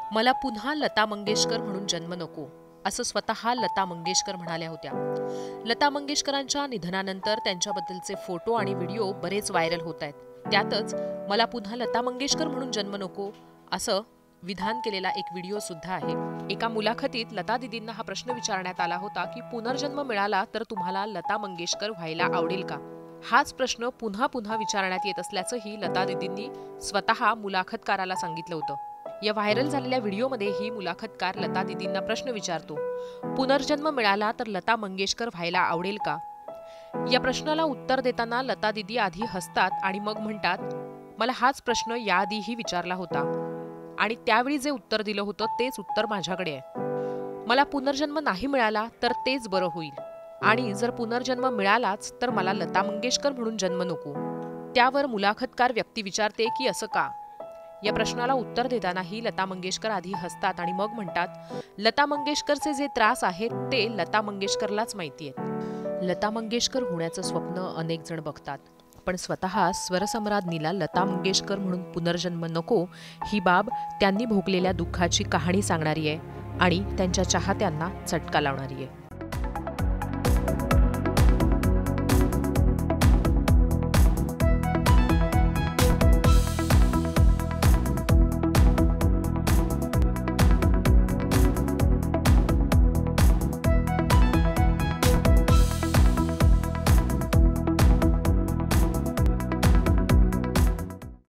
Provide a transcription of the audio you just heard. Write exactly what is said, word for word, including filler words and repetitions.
मला पुन्हा लता मंगेशकर म्हणून जन्म नको, असं स्वतः लता मंगेशकर म्हणाल्या होत्या. लता मंगेशकरांच्या निधनानंतर त्यांच्याबद्दलचे फोटो आणि व्हिडिओ बरेच व्हायरल होत आहेत. त्यातच मला पुन्हा लता मंगेशकर म्हणून जन्म नको असं विधान केलेला एक व्हिडिओ सुद्धा आहे. एका मुलाखतीत लता दीदींना हा प्रश्न विचारण्यात आला होता की पुनर्जन्म मिळाला तर तुम्हाला लता मंगेशकर व्हायला आवडेल का? हाच प्रश्न पुन्हा पुन्हा विचारण्यात येत असल्याचंही लता दीदींनी स्वतः मुलाखतकाराला सांगितलं होतं. या व्हायरल झालेल्या व्हिडिओमध्ये ही मुलाखतकार लता दीदींना प्रश्न विचारतो, पुनर्जन्म मिळाला तर लता मंगेशकर व्हायला आवडेल का? या प्रश्नाला उत्तर देताना लता दीदी आधी हसतात आणि मग म्हणतात, मला हाच प्रश्न याआधीही विचारला होता आणि त्यावेळी जे उत्तर दिलं होतं तेच उत्तर माझ्याकडे आहे. मला पुनर्जन्म नाही मिळाला तर तेच बरं होईल आणि जर पुनर्जन्म मिळालाच तर मला लता मंगेशकर म्हणून जन्म नको. त्यावर मुलाखतकार व्यक्ती विचारते की असं का? या प्रश्नाला उत्तर देतानाही लता मंगेशकर आधी हसतात आणि मग म्हणतात, लता मंगेशकरचे जे त्रास आहेत ते लता मंगेशकरलाच माहिती आहेत. लता मंगेशकर होण्याचं स्वप्न अनेक जण बघतात, पण स्वतः स्वरसम्राज्ञीला लता मंगेशकर म्हणून पुनर्जन्म नको ही बाब त्यांनी भोगलेल्या दुःखाची कहाणी सांगणारी आहे आणि त्यांच्या चाहत्यांना चटका लावणारी आहे.